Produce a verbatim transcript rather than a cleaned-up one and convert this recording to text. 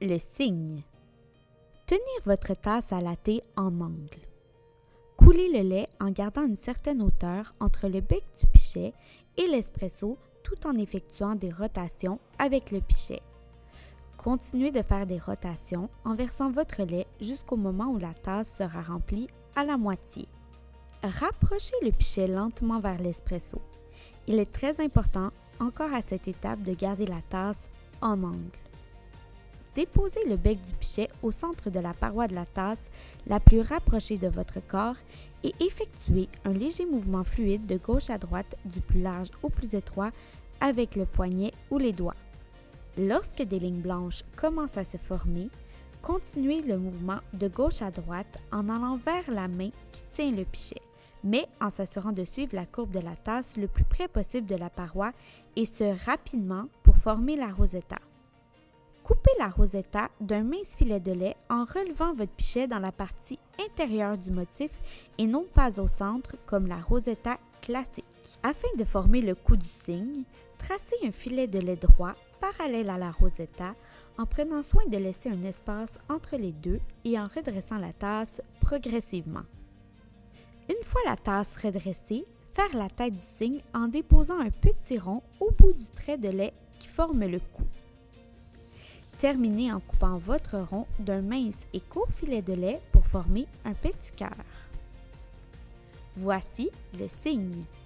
Le signe. Tenir votre tasse à latte en angle. Couler le lait en gardant une certaine hauteur entre le bec du pichet et l'espresso tout en effectuant des rotations avec le pichet. Continuez de faire des rotations en versant votre lait jusqu'au moment où la tasse sera remplie à la moitié. Rapprochez le pichet lentement vers l'espresso. Il est très important, encore à cette étape, de garder la tasse en angle. Déposez le bec du pichet au centre de la paroi de la tasse la plus rapprochée de votre corps et effectuez un léger mouvement fluide de gauche à droite du plus large au plus étroit avec le poignet ou les doigts. Lorsque des lignes blanches commencent à se former, continuez le mouvement de gauche à droite en allant vers la main qui tient le pichet, mais en s'assurant de suivre la courbe de la tasse le plus près possible de la paroi et ce rapidement pour former la rosetta. Coupez la rosetta d'un mince filet de lait en relevant votre pichet dans la partie intérieure du motif et non pas au centre comme la rosetta classique. Afin de former le cou du cygne, tracez un filet de lait droit parallèle à la rosetta en prenant soin de laisser un espace entre les deux et en redressant la tasse progressivement. Une fois la tasse redressée, faire la tête du cygne en déposant un petit rond au bout du trait de lait qui forme le cou. Terminez en coupant votre rond d'un mince et court filet de lait pour former un petit cœur. Voici le cygne.